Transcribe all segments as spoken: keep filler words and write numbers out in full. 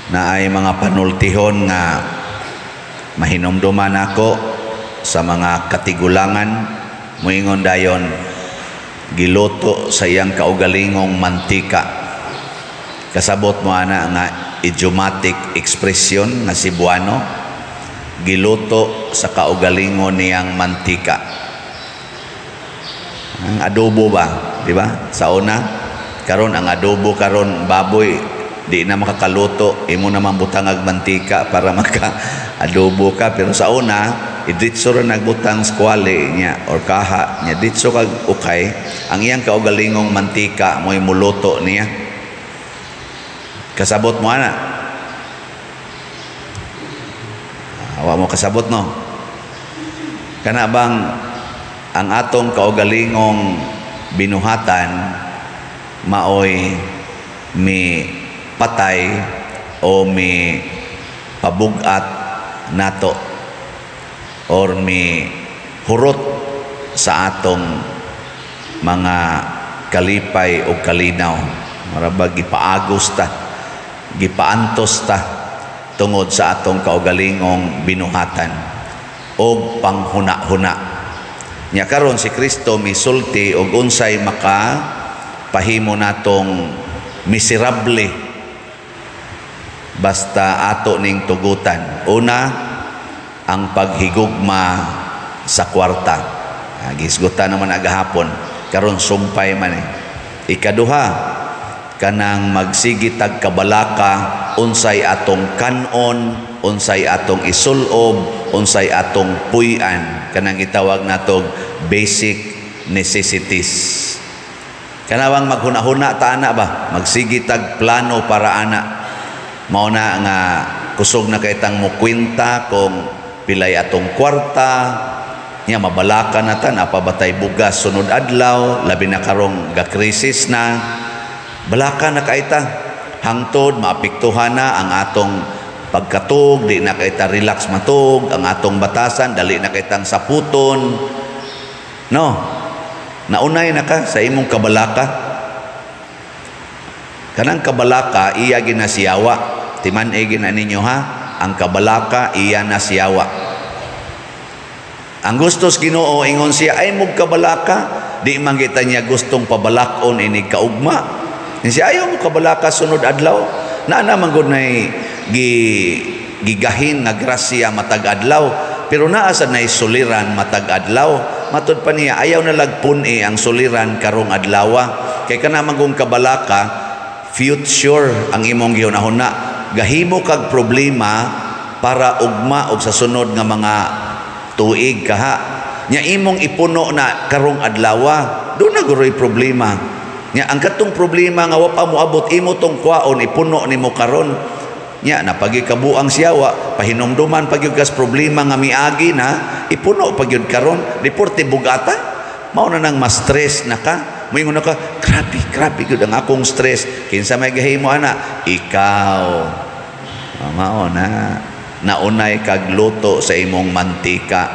na ay mga panultihon nga mahinumduman ako sa mga katigulangan, muingon dayon giluto sa iyang kaugalingong mantika. Kasabot mo ana nga idiomatic expression nga Cebuano, giluto sa kaugalingon niyang mantika. Ang adobo ba, di ba? Sa una, karon ang adobo karon baboy di na makakaluto, imo naman butangag mantika para maka-adobo ka. Pero sa una, iditso rin nagbutang squale niya or kaha niya, ditso kag ukay, ang iyang kaugalingong mantika mo'y muluto niya. Kasabot mo ana. Awa mo kasabot no. Kana bang ang atong kaugalingong binuhatan maoy mi patay o mi pabugat nato or mi hurot sa atong mga kalipay o kalinaw, marabag gipaagos ta, gipaantos ta tungod sa atong kaugalingong binuhatan o panghuna-huna nya. Karon si Kristo misulti og unsay maka pahimo natong miserable basta ato ning tugutan. Una, ang paghigugma sa kwarta. Ah, gisgutan naman agahapon, karon sumpay man eh. Ikaduha, kanang magsigitag kabalaka unsay atong kanon, unsay atong isulob, unsay atong puy-an, kanang itawag natog basic necessities. Kanawang maghuna-huna ta ana ba, magsigitag plano para ana. Mao na nga kusog na kay tang mo kwenta kung pilay atong kwarta nya, mabalaka na ta napabatay bugas sunod adlaw, labi na karong gakrisis na, balaka na kay ta hangtod maapektuhan na ang atong pagkatug, di na kay ta relax matug, ang atong batasan dali na kay tang saputon no. Naunay na ka sa imong kabalaka. Kanang kabalaka iya ginasiyawa, timan-e gina ninyo ha, ang kabalaka iya nasiyawa. Ang gustos Ginoo ingon siya ay mug kabalaka, di man kita niya gustong pabalakon ini kaugma. Siya ayaw mo kabalaka sunod adlaw, na naman gud nay gi gigahin nga grasya matag adlaw, pero naa sad nay suliran matag adlaw. Matud pa niya ayaw na lagpun-i ang suliran karong adlaw, kay kana magong kabalaka future ang imong gihunahuna, gahimo kag problema para ugma og sa sunod nga mga tuig kaha nya imong ipuno na karong adlaw, do na guroy problema nya. Ang katong problema nga wa pa moabot imo tong kwaon ipuno nimo karon nya, napagikabuang siyawa pahinumduman pagyud kas problema nga miagi na ipuno pagyud karon, deporte bugata mao na nang ma-stress na ka. Moingon na ka, grabe grabe gyud ang akong stress. Kinsa may gahimo ana? Ikaw. Mao na naunay kag luto sa imong mantika.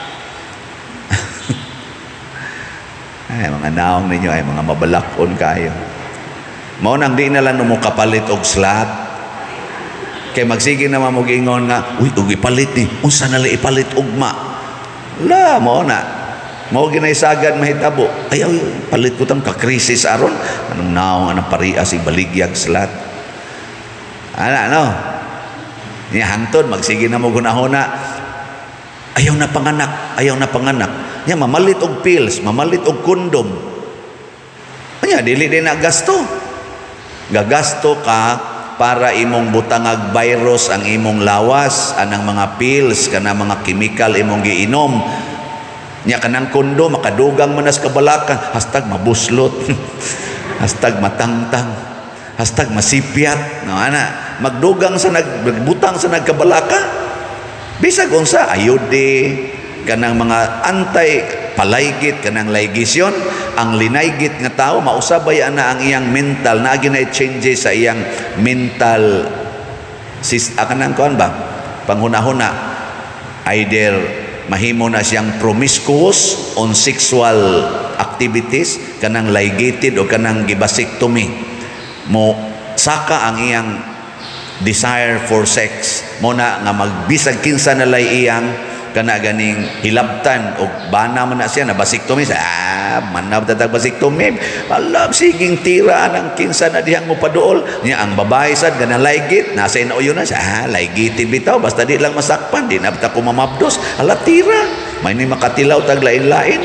Ay mga naong ninyo ay mga mabalakon kayo. Mao nang di na lang mo kapalit og slot. Kay magsige naman mo gingon nga, uy, ug ipalit ni, unsa na li ipalit ugma. La, mo na. Mo ginaysagad mahitabo. Ay, ay, palit ko tang kakrisis aron. Anong naong, anong paria si baligyag slat. Ana, no? Niya hangtod, magsige na mo gunahuna. Ayaw na panganak, ayaw na panganak. Niya, mamalit og pills, mamalit og kondom. Niya, dili din na gasto. Gagasto ka para imong butangag virus ang imong lawas, anang mga pills, kana mga chemical imong giinom. Nya kanang kondo makadugang manas kabalaka, hashtag mabuslot, hashtag matangtang, hashtag masipyat. No, ana, magdugang sa nagbutang sa nagkabalaka. Bisag unsa ayode, kanang mga antay palaygit, kanang laygisyon, ang linaygit nga tao mausabay ana ang iyang mental na ginay changes sa iyang mental sis akanang kuan ba panghuna-huna, either mahimo na siyang promiscuous on sexual activities, kanang ligated o kanang gibasectomy, mo saka ang iyang desire for sex mo na nga magbisag kinsa nalay iyang kana ganing hilabtan o bana man na siya na basiktomi ah manab tatag basiktomi alab siging tira ang kinsa na dihang mo paduol niya ang babae sad ganang laygit nasa inauyo na siya ah laygit bitaw basta di lang masakpan di na bita ko mamabdos ala tira may ni makatilaw tag lain-lain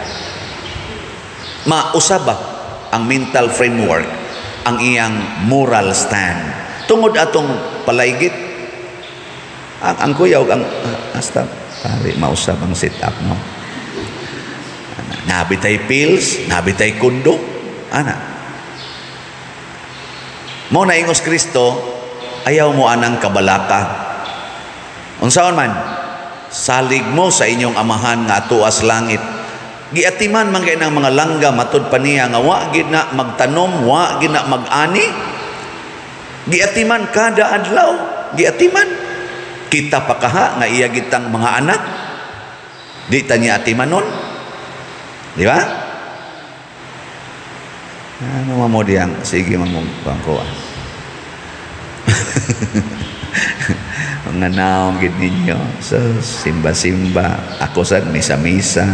mausaba ang mental framework ang iyang moral stand tungod atong palaygit ang, ang kuyaw ang uh, hasta pare mausap ang sit up mo nabitay pills nabitay kundo ana mo na ingos Kristo ayaw mo anang kabalaka unsaon man salig mo sa inyong amahan nga tuas langit giatiman man kay nang mga langga matud pa niya nga wa gid na magtanom wa gid na mag-ani giatiman kada adlaw giatiman kita pakaha nga iya gitang mga anak di ta niya atimanon di ba ano mo diyang sige man mo bangko mga naong gid ninyo so simba-simba ako sad misa-misa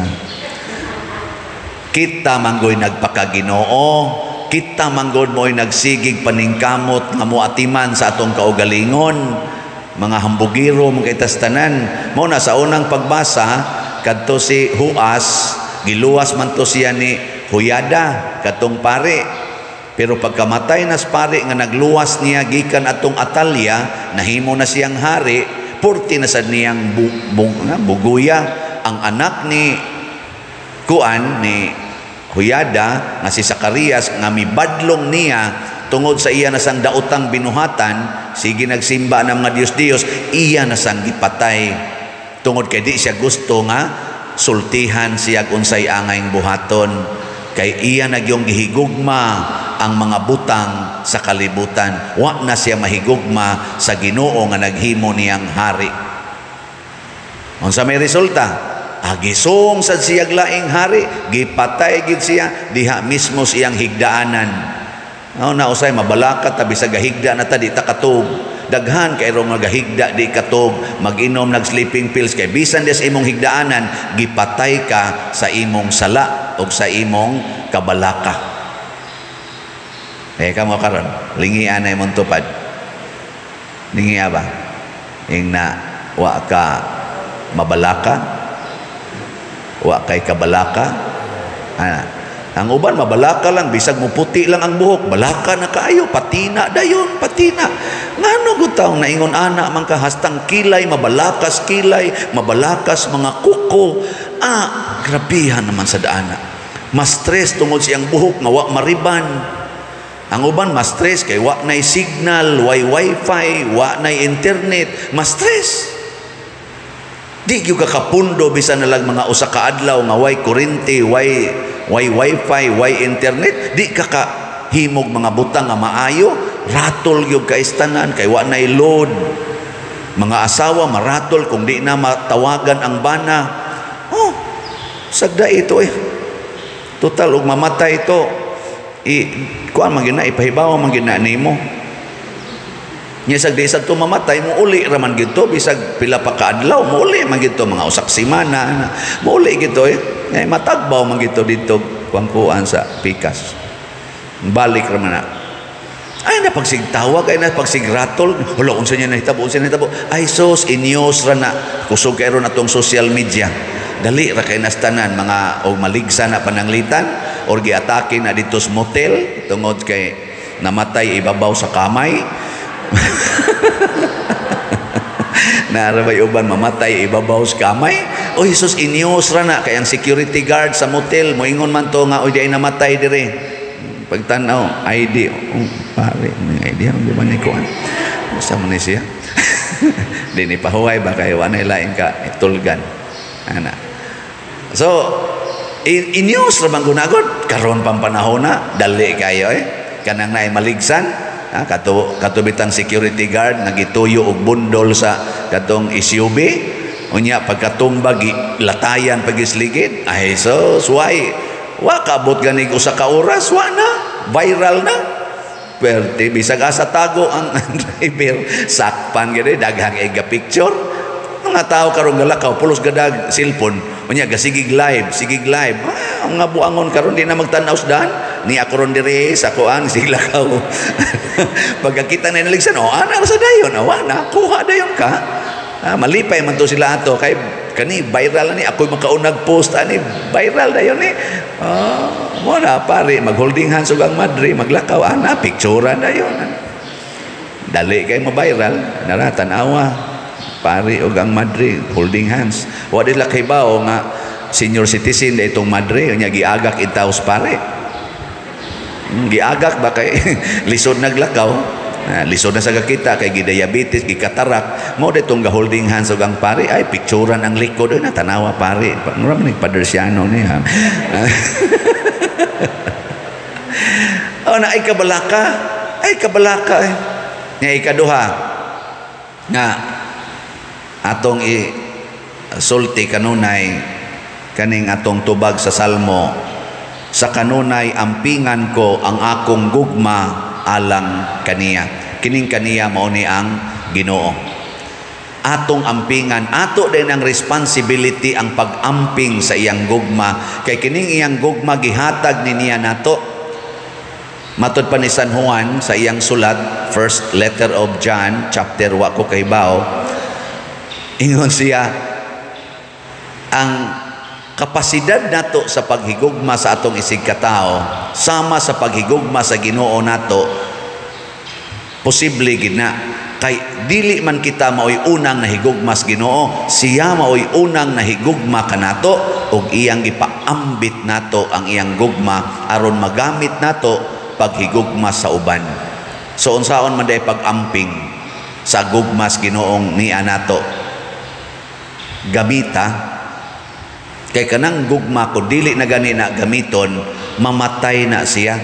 kita manggoy nagpakaginoo kita manggod mo'y nagsigig paningkamot nga muatiman sa atong kaugalingon mga hambugiro mga itastanan mo na sa unang pagbasa kadto si Huas giluwas man to siya ni Huyada katong pare pero pagkamatay nas pare nga nagluwas niya gikan atong Atalya nahimo na siyang hari purti na sad niyang bu, bu, nga, buguya ang anak ni Kuan ni Huyada nga si Zacarias nga mibadlong niya tungod sa iya nasang daotang binuhatan sige nagsimba ng mga Diyos-Diyos iya nasang gipatay tungod kay di siya gusto nga sultihan siya unsay angayng buhaton kay iya nagyong gihigugma ang mga butang sa kalibutan wa na siya mahigugma sa Ginoo nga naghimo niyang hari unsa may resulta agisong sa siyag laing hari gipatay gid siya diha mismo siyang higdaanan no na usay mabalaka ta bisag gahigda na ta di ta katog daghan kay ro nga gahigda di katog mag-inom nag sleeping pills kay bisan des imong higdaanan gipatay ka sa imong sala o sa imong kabalaka eh kamo karon lingian na imong tupad lingia ba ing na wa ka mabalaka wa kay kabalaka ana ang uban mabalaka lang bisag mo puti lang ang buhok balaka na kaayo patina dayon patina ngano gutaw na ingon ana man ka hastang kilay mabalakas kilay mabalakas mga kuko ah grabihan naman sa daana mas stress tungod siyang buhok nga wa mariban ang uban mas stress kay wa nay signal way wifi wa nay internet mas stress di gyud ka kapundo bisan na lang mga usa ka adlaw nga way kuryente, way way wifi, way internet, di ka ka himog mga butang nga maayo, ratol gyud ka istanan kay wa nay load. Mga asawa maratol kung di na matawagan ang bana. Oh, sagda ito eh. Total ug mamatay ito. I kuan man gina ipahibaw man gina nimo. Nya sag di sad to mamatay mo uli ra man gito bisag pila pa ka adlaw mo uli man gito mga usak semana mo uli gito eh ay matagbaw man gito dito kuan sa pikas balik ra man na ay na pagsigtawag ay na pagsigratol hulo unsa nya nahitabo unsa nahitabo ay sos inyos ra na kusog kay ron atong social media dali ra kay nastanan mga og maligsa na pananglitan or giatake na dito sa motel tungod kay namatay ibabaw sa kamay narabay uban mamatay ibabaw sa kamay o Jesus inyos ra na kay ang security guard sa motel moingon man to nga oy di ay namatay dire pagtanaw I D oh, pare may I D ang guban ni kuan sa man ni siya dini pahuway ba kay wanay lain ka itulgan ana so in, inyos ra bang gunagod karon pang panahon na dali kayo eh kanang naay maligsan ah, kato katubitang security guard nagituyo og bundol sa katong S U V unya pagkatumba latayan pagisligid ay so suway wa kabot ganig usa ka oras wa na viral na Swerte, bisag asa tago ang driver, sakpan gani daghang ega picture. Mga tao karon galakaw pulos gadag cellphone, unya gasigig live, sigig live. Ah, nga buangon karon di na magtan-aw sdan. Ni ako ron diri sa kuan siglakaw. Pagkakita na naligsan, oh ana sa dayon, awa na kuha dayon ka. Ah, malipay man to sila ato kay kani viral ni ako'y makaunag post ani viral dayon ni. Ah, mo na pare mag-holding hands ug ang madre maglakaw ana picturean dayon. Dali kay ma-viral, naratan awa pare ug ang madre holding hands. Wa dila kay bao nga senior citizen da itong madre nya giagak intaos pare. Hmm, giagak ba kay lisod naglakaw. Ah, lisod na sa kakita kay gidiabetes, gikatarak mo ditong ga-holding hands ug ang pare ay picturean ang likod na tanawa pare mura man padersiano niya. Oh na ay kabalaka ay kabalaka eh. Nya ikaduha nga atong i sulti kanunay kaning atong tubag sa salmo, sa kanunay ampingan ko ang akong gugma alang kaniya. Kining kaniya mao ni ang Ginoo. Atong ampingan, ato din ang responsibility ang pag-amping sa iyang gugma. Kay kining iyang gugma gihatag ni niya nato. Matod pa ni San Juan sa iyang sulat, first letter of John, chapter wa ko kay bao. Ingon siya ang kapasidad nato sa paghigugma sa atong isig katao sama sa paghigugma sa Ginoo nato posible gid na kay dili man kita maoy unang nahigugma sa Ginoo, siya maoy unang nahigugma kanato ug iyang ipaambit nato ang iyang gugma aron magamit nato paghigugma sa uban. So unsaon man day pag-amping sa gugma sa Ginoong niya nato? Gamita kay kanang gugma ko dili na gani na gamiton, mamatay na siya.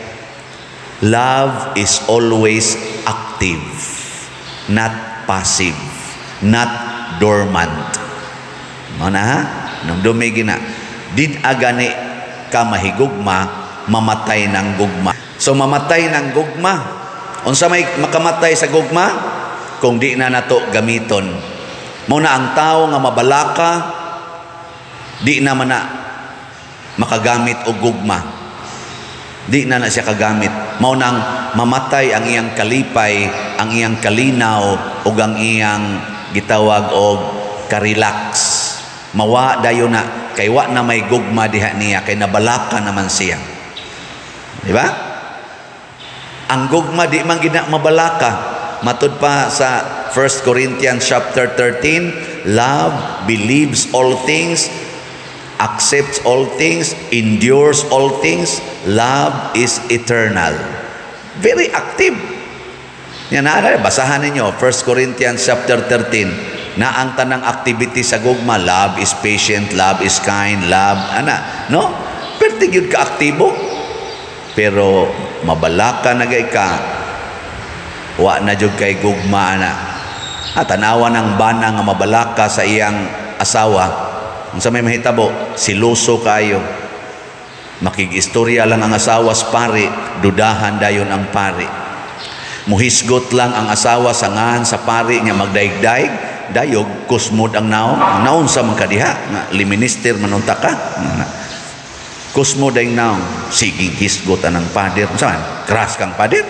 Love is always active, not passive, not dormant. Mana ha? Nung dumigi na, did agani ka mahigugma, mamatay ng gugma. So mamatay ng gugma. Unsa may makamatay sa gugma? Kung di na nato gamiton. Muna ang tao nga mabalaka, di na man na makagamit og gugma, di na na siya kagamit. Mao nang mamatay ang iyang kalipay, ang iyang kalinaw ug ang iyang gitawag og ka-relax. Mawa dayon na kay wa na may gugma diha niya kay nabalaka naman siya, di ba? Ang gugma di man gina mabalaka. Matud pa sa First Corinthians chapter thirteen, love believes all things, accepts all things, endures all things. Love is eternal. Very active. Yan na, basahan ninyo First Corinthians chapter thirteen. Na ang tanang activity sa gugma, love is patient, love is kind, love ana, no? Perti gyud ka aktibo. Pero mabalaka na gay ka, wa na jud kay gugma ana. At tanawa ng bana nga mabalaka sa iyang asawa. Kung sa may mahitabo, siluso kayo. Makig-istorya lang ang asawa sa pari, dudahan dayon ang pari. Muhisgot lang ang asawa sa ngan sa pari niya magdaig-daig, dayog, kusmod ang naon. Ang naon sa magkadiha, nga liminister manunta ka. Kusmod ang naon, siging hisgot ang pader. Saan? Kras kang pader.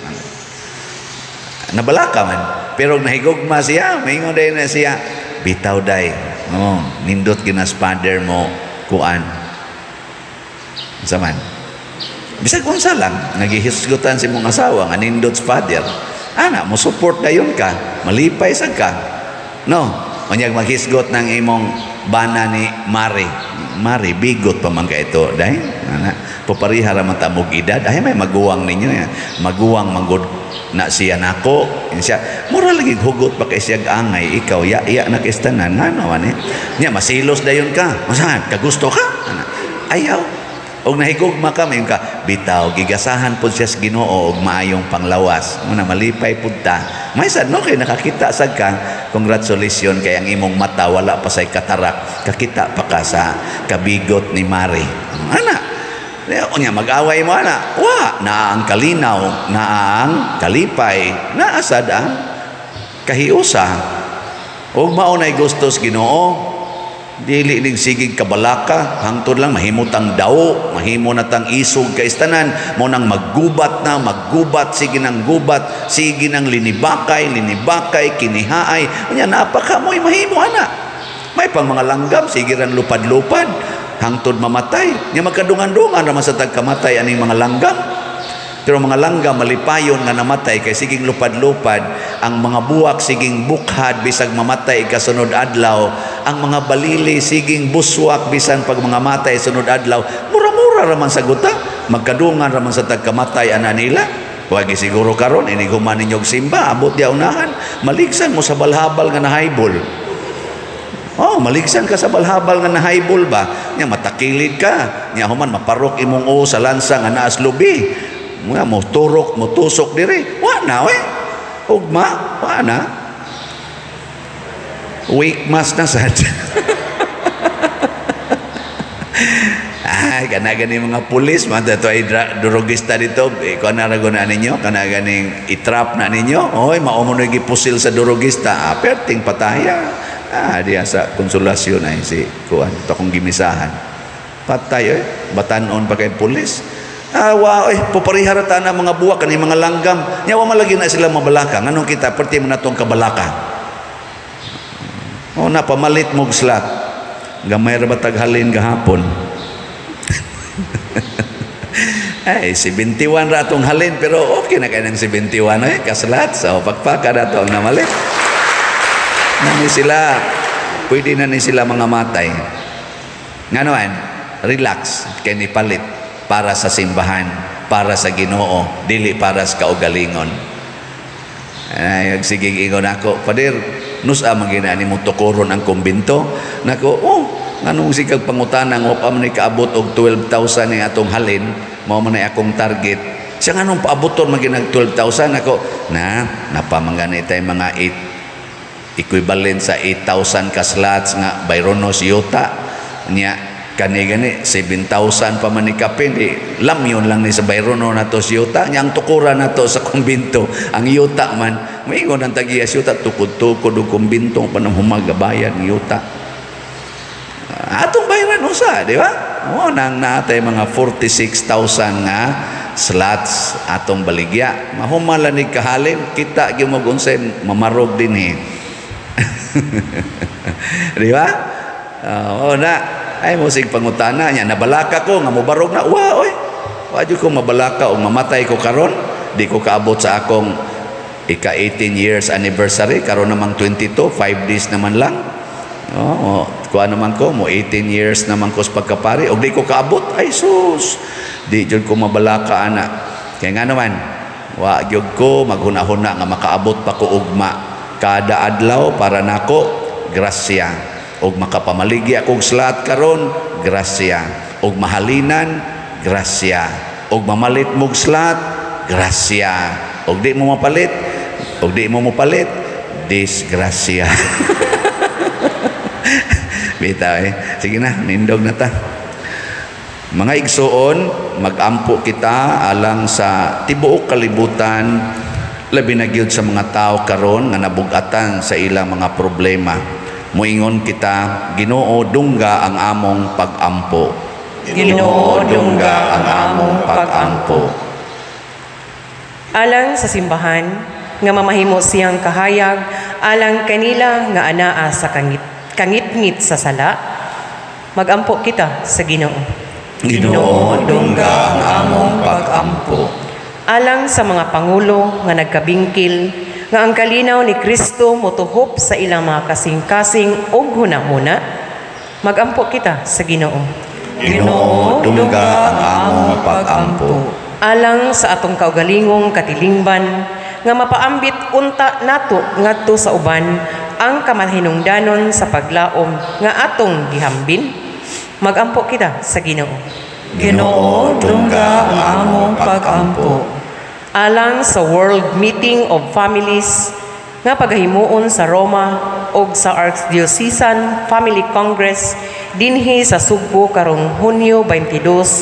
Nabalaka man. Pero nahigugma siya, maingon dayon na siya, bitaw day. Oh, nindot ginas father mo kuan. Saman. Bisag unsa lang nagihisgutan si mong asawa nga nindot sa father. Ana mo support dayon ka, malipay sad ka. No, unyag maghisgot ng imong bana ni Mari. Mari bigot pa man ka ito, dai. Ana, papariha ra man ta mog edad, ay may maguwang ninyo ya. Maguwang manggod na siya nako, siya mura lagi hugot pa kay siya angay, ikaw ya iya na kistanan ngano man eh nya masilos dayon ka, masahan kagusto ka ana ayaw og nahigugma ka mayon ka bitaw gigasahan pud siya sa Ginoo og maayong panglawas muna malipay pud ta may sad no kay nakakita sad ka, congratulations kay ang imong mata wala pa say katarak, kakita pa ka sa kabigot ni Mari ana Unya mag-away mo ana. Wa na ang kalinaw, na ang kalipay, na asad ang kahiusa. Og maunay gustos Ginoo, dili ning sigig kabalaka, hangtod lang mahimutang daw, mahimo na tang isog kaistanan, mo nang maggubat na, maggubat, sige nang gubat, sige nang linibakay, linibakay, kinihaay. Unya napaka mo'y mahimo ana. May pang mga langgam, sige ran lupad-lupad, hangtod mamatay. Nya magkadungan-dungan raman sa tagkamatay aning mga langgam. Pero mga langgam malipayon nga namatay kay siging lupad-lupad, ang mga buwak siging bukhad bisag mamatay kasunod adlaw, ang mga balili siging buswak bisan pag mga matay sunod adlaw. Mura-mura raman sa guta, magkadungan raman sa tagkamatay ana nila. Wagi siguro karon ini human ninyog simba, abot di unahan, maligsan mo sa balhabal nga nahaybol. Oh, maligsan ka sa balhabal nga nahaybol ba? Nya matakilid ka, nya human maparok imong o sa lansa nga naas lubi. Mga mo turok, mo tusok diri. Wa na we. Ugma, wa na. Weak mas na sad. Ay, kana gani mga pulis, man to ay drogista dito. Eh, kung narago na ninyo, kana ganing itrap na ninyo. Oy, mao mo nang gipusil sa drogista. Ah, perting pataya. Ah, diya sa konsulasyon ay si kuan to kong gimisahan. Patay eh, batanon pa kay pulis. Ah, wow, eh, pupariharata na mga buwak kani mga langgam. Nyawa malagi na sila mabalaka. Nganong kita perti mo natong kabalaka. O na pamalit mog slat. Gamay ra batag halin gahapon. Ay, seventy-one ra atong halin pero okay na kay nang seventy-one eh kaslat sa so, pagpaka na to ang namalit. Nani sila, pwede na ni sila mga matay. Nganoan, relax kay ni palit para sa simbahan, para sa Ginoo, dili para sa kaugalingon. Ay, sige ingon ako, Pader, nusa magina ni mo tukuron ang kumbinto. Nako, oh, nganong sigag pangutanang o pa man kaabot og twelve thousand ni atong halin, mao man akong target. Siya nganong paaboton maginag twelve thousand ako, na napamangani tay mga eight equivalent sa eight thousand ka slots nga Byronos yuta niya. Kani gani seven thousand pa man ni kapin di lamyon lang ni sa Byrono na to si yuta nya ang tukuran na to sa kumbinto ang yuta man moingon ang tagiyas yuta tukod-tukod og kumbinto pa nang humagabayan ng yuta atong bayaran usa di ba mo nang natay mga forty-six thousand nga slots atong baligya mahumala ni kahalin kita gyud mo unsay mamarog dinhi di ba oh na ay musig pangutana niya nabalaka ko nga mobarog na wa oy wa jud ko mabalaka o mamatay ko karon di ko kaabot sa akong ika eighteen years anniversary karon namang twenty-two five days naman lang oh kuha naman ko mo eighteen years naman ko sa pagkapari og di ko kaabot ay sus di jud ko mabalaka ana kay nga naman wa jud ko maghunahuna nga makaabot pa ko ugma kada adlaw para nako grasya og makapamaligya kog slat karon grasya og mahalinan grasya og mamalit mog slat grasya og di mo mapalit og di mo mapalit disgrasya bitaw eh sige na nindog na ta mga igsuon magampo kita alang sa tibuok kalibutan labi na gyud sa mga tao karon nga nabugatan sa ilang mga problema. Muingon kita, Ginoo dungga ang among pag-ampo. Ginoo dungga ang among pag-ampo. Alang sa simbahan, nga mamahimo siyang kahayag, alang kanila nga anaa sa kangit, kangit-ngit sa sala, magampo kita sa Ginoo. Ginoo dungga ang among pag-ampo. Alang sa mga pangulo nga nagkabingkil, nga ang kalinaw ni Kristo motuhop sa ilang mga kasing-kasing og hunahuna, magampo kita sa Ginoo. Ginoo dungga ang among pag-ampo. Alang sa atong kaugalingong katilingban, nga mapaambit unta nato ngadto sa uban ang kamalhinungdanon sa paglaom nga atong gihambin, magampo kita sa Ginoo. Ginoo dungga ang among pag-ampo. Alang sa World Meeting of Families nga pagahimuon sa Roma o sa Archdiocesan Family Congress dinhi sa Sugbo karong Hunyo twenty-two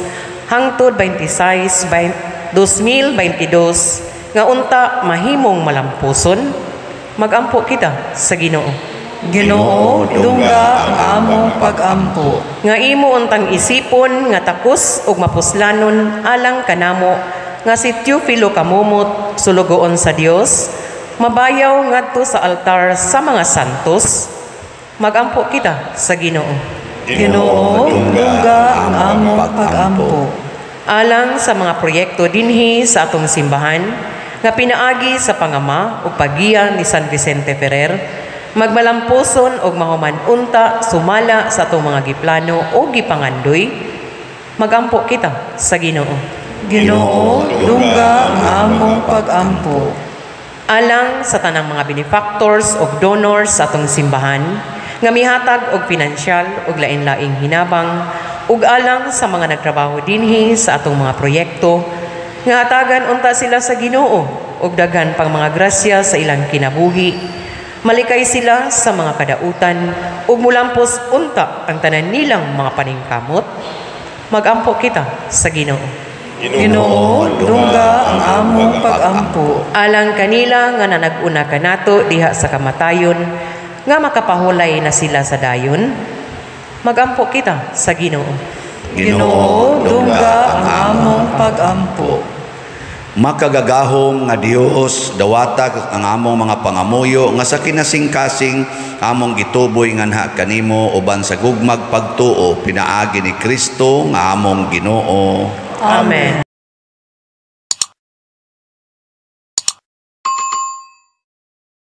hangtod twenty-six, twenty twenty-two nga unta mahimong malampuson, magampo kita sa Ginoo. Ginoo, dungga ang among pag-ampo. Nga imo untang isipon nga takos ug mapuslanon alang kanamo nga si Teofilo kamumot sulugoon sa Dios, mabayaw ngadto sa altar sa mga santos, magampo kita sa Ginoo. Ginoo, dungga ang among pag-ampo. Alang sa mga proyekto dinhi sa atong simbahan nga pinaagi sa pangama ug paggiya ni San Vicente Ferrer, magmalampuson og mahuman unta sumala sa atong mga giplano o gipangandoy, magampo kita sa Ginoo. Ginoo, dungga ang among pag-ampo. Alang sa tanang mga benefactors o donors sa atong simbahan nga mihatag og pinansyal ug lain-laing hinabang, ug alang sa mga nagtrabaho dinhi sa atong mga proyekto nga hatagan unta sila sa Ginoo ug daghan pang mga grasya sa ilang kinabuhi, malikay sila sa mga kadautan ug mulampos unta ang tanan nilang mga paningkamot, magampo kita sa Ginoo. Ginoo, dungga ang among pag-ampo. Alang kanila nga nanag-una kanato diha sa kamatayon nga makapahulay na sila sa dayon, magampo kita sa Ginoo. Ginoo, dungga ang among pag-ampo. Makagagahom nga Dios, dawata ang among mga pangamuyo nga sa kinasing-kasing among gituboy nganha kanimo uban sa gugmag pagtuo pinaagi ni Kristo nga among Ginoo. Amen.